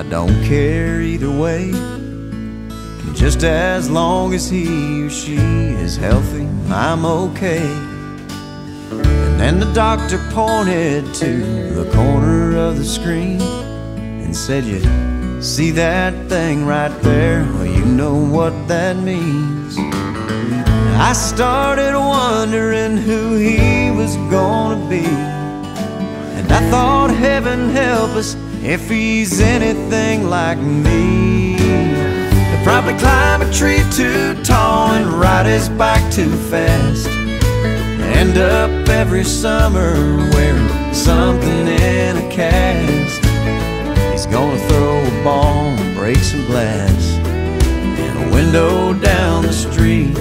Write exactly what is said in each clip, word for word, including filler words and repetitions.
don't care either way. Just as long as he or she is healthy, I'm okay. And then the doctor pointed to the corner of the screen and said, "You see that thing right there? Well, you know what that means." I started wondering who he was gonna be, and I thought, heaven help us if he's anything like me. He'll probably climb a tree too tall and ride his bike too fast, end up every summer wearing something in a cast. He's gonna throw a ball and break some glass in a window down the street.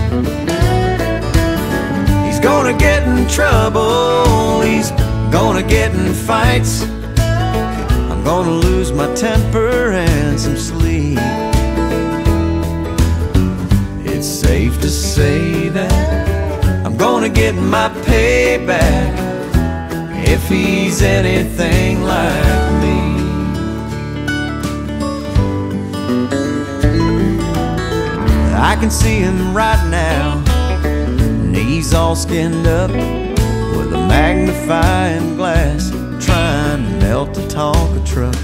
He's gonna get in trouble, he's gonna get in fights. I'm gonna lose my temper and some sleep. It's safe to say that I'm gonna get my payback if he's anything like me. I can see him right now, and he's all skinned up with a magnifying glass, trying to melt the Tonka truck.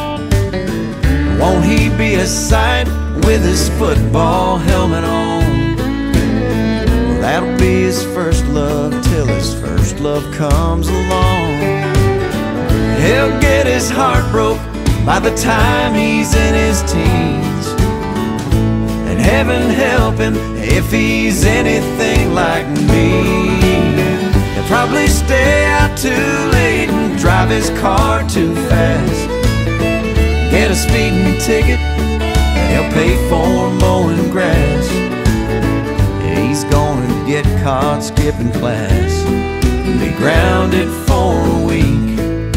Won't he be a sight with his football helmet on? Well, that'll be his first love till his first love comes along. He'll get his heart broke by the time he's in his teens, and heaven help him if he's anything like me. He'll probably stay out too late and drive his car too fast, get a speeding ticket, and he'll pay for mowing grass. He's gonna get caught skipping class and be grounded for a week.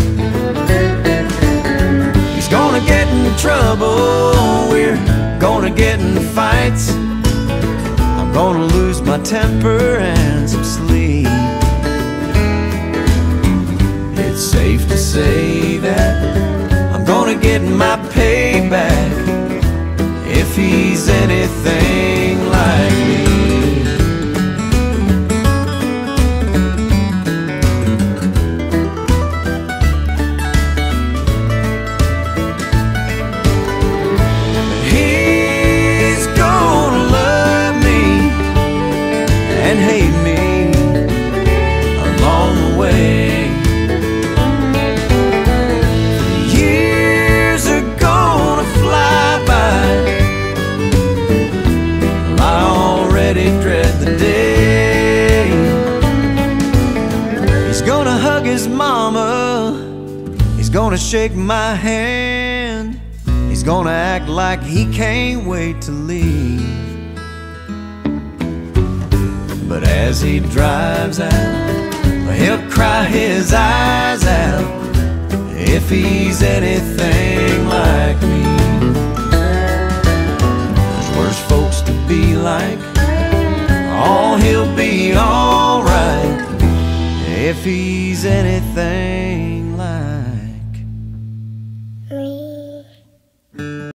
He's gonna get in trouble, we're gonna get in fights. I'm gonna lose my temper and some sleep. It's safe to say that I'm gonna get my payback if he's anything like me. He's gonna love me and hate me along the way. Dread the day he's gonna hug his mama, he's gonna shake my hand, he's gonna act like he can't wait to leave. But as he drives out, he'll cry his eyes out if he's anything like me. There's worse folks to be like, oh, he'll be alright if he's anything like